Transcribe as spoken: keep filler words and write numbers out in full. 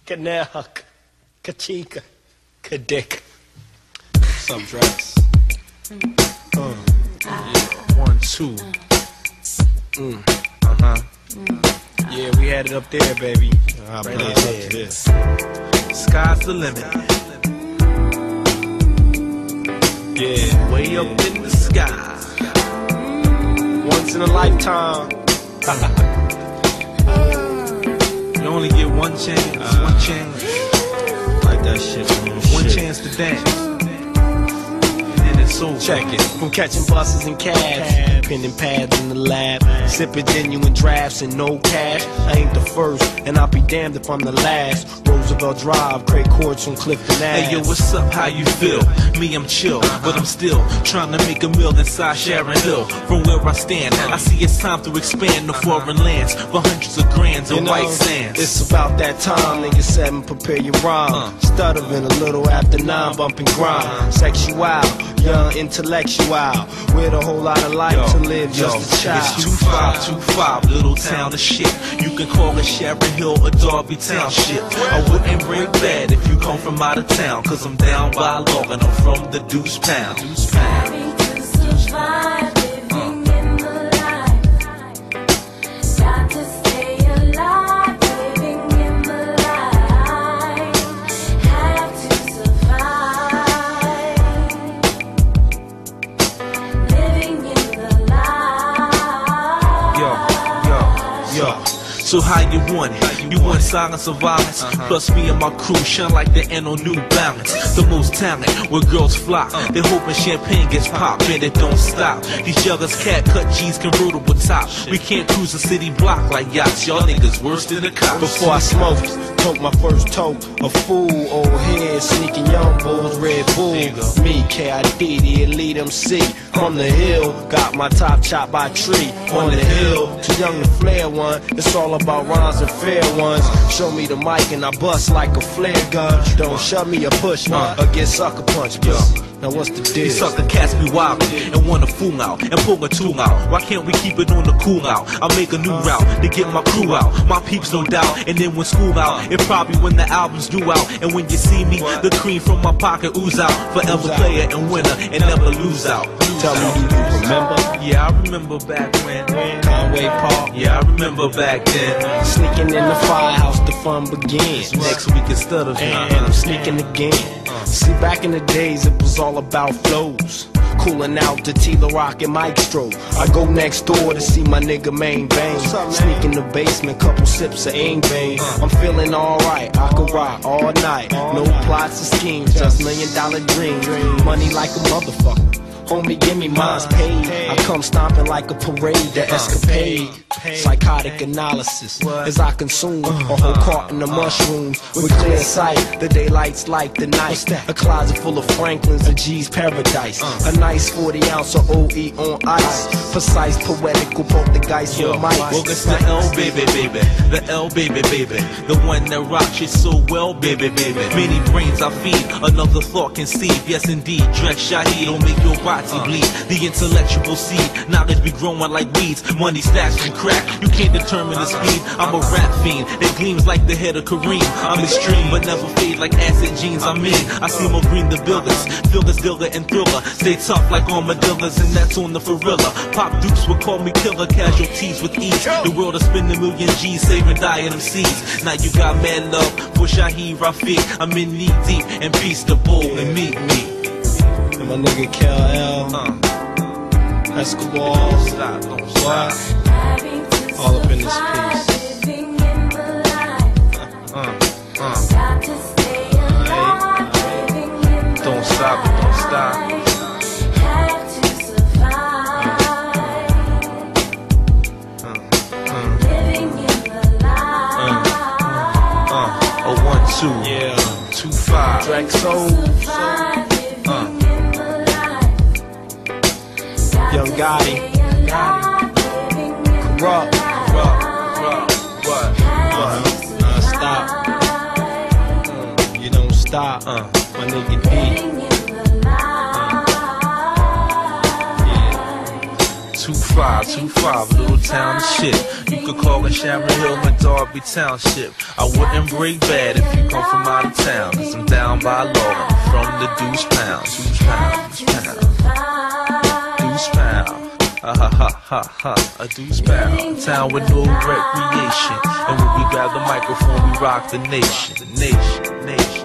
Kanehak, Kachika, Kadik. Some dress. Uh, yeah. One, two. Mm. Uh-huh. Yeah, we had it up there, baby. Uh, right up there. this. Sky's the limit. Yeah, way up in the sky. Once in a lifetime. You only get one chance, uh, one chance. Like that shit, man. One shit. chance to dance. And it's over. Check it. From catching buses and cabs, penning pads in the lab, sipping genuine drafts and no cash. I ain't the first, and I'll be damned if I'm the last. Roosevelt Drive, Craig Courts on Clifton Ave. Hey yo, what's up? How you feel? Me, I'm chill, but I'm still trying to make a meal inside Sharon Hill. From where I stand, I see it's time to expand to foreign lands for hundreds of grands of you know, white sands. It's about that time, nigga seven, prepare your rhyme. Uh. Stuttering a little after nine, bumping grind. Sexual, young intellectual, with a whole lot of life yo, to live, just yo, a child. It's two five two five, little town of shit. You can call it Sharon Hill or Darby Town shit. I wouldn't break bad if you come from out of town, cause I'm down by law and I'm from the Deuce Pound. Deuce Pound. Having to survive, living in the life. Got to stay alive, living in the life. Have to survive, living in the life. Yo, yo, yo. So how you want it? You want silence of violence? Uh-huh. Plus me and my crew shine like the N on New Balance. The most talent where girls flock. Uh. They hoping champagne gets popped and it don't stop. These juggers cat cut G's convertible top. We can't cruise the city block like yachts. Y'all niggas worse than the cops. Before I smoked, took my first toke. A fool, old head, sneaking young bulls, Red Bull. Me, K I D, the elite M C. From the hill, got my top chopped by a tree. On the hill, too young to flare one. It's all about rhymes and fair ones. Show me the mic and I bust like a flare gun. Don't shove me or push me or get sucker punched. Now what's the deal? These sucker cats be wildin' and wanna fool out and pull a tool out. Why can't we keep it on the cool out? I'll make a new route to get my crew out. My peeps no doubt. And then when school out, it probably when the albums due out. And when you see me, the cream from my pocket ooze out. Forever player and winner and never lose out. Tell me, do you remember? Yeah, I remember back when. Conway Park. Yeah, I remember back then. Sneaking in the firehouse, the fun begins. Next week is stutters, and I'm sneaking again. See, back in the days, it was all about flows. Cooling out to Tila Rock and Mike Stroh. I go next door to see my nigga Main Bang. Sneak in the basement, couple sips of Ain Bang. I'm feeling alright, I could rock all night. No plots or schemes, just million dollar dreams. Money like a motherfucker. Homie, give me mine's paid. I come stomping like a parade, the escapade. Psychotic analysis as I consume a whole carton of mushrooms with clear sight. The daylight's like the night. A closet full of Franklins and G's paradise. A nice forty ounce of O E on ice. Precise, poetical, poltergeist on mic. Well, it's the L, baby, baby. The L, baby, baby. The one that rocks you so well, baby, baby. Many brains I feed, another thought conceive. Yes, indeed, Drex Shaheed don't make your body bleed. The intellectual seed, knowledge be growing like weeds. Money stashed from crack, you can't determine the speed. I'm a rap fiend that gleams like the head of Kareem. I'm extreme, but never fade like acid jeans. I'm in, I see more green than builders. Fillers, Dilla, and Thriller. Stay tough like armadillos, and that's on the Farilla. Pop dukes would call me killer, casualties with ease. The world has spent a million G's, saving dying M Cs. Now you got mad love for Shaheed Rafiq. I'm in knee deep, and peace to Bull and meet me. And my nigga K L, uh, Escobar, don't stop, don't stop. All up in this piece. Uh, uh, uh. Don't stop, don't stop. Two, yeah, two five. Drexo, uh. Young Gotti, Corrupt, Corrupt, what? Uh-huh. Uh, stop. Uh, you don't stop, uh. my nigga D. Uh. Yeah. two five, two five, little town of shit. You could call it Sharon Hill and Darby Township. I wouldn't break bad if you come from out of town, cause I'm down by law, I'm from the deuce pound. Deuce pound, deuce pound, deuce pound. Ha ha ha ha ha, a deuce pound. Town with no recreation. And when we grab the microphone, we rock the nation, nation, nation.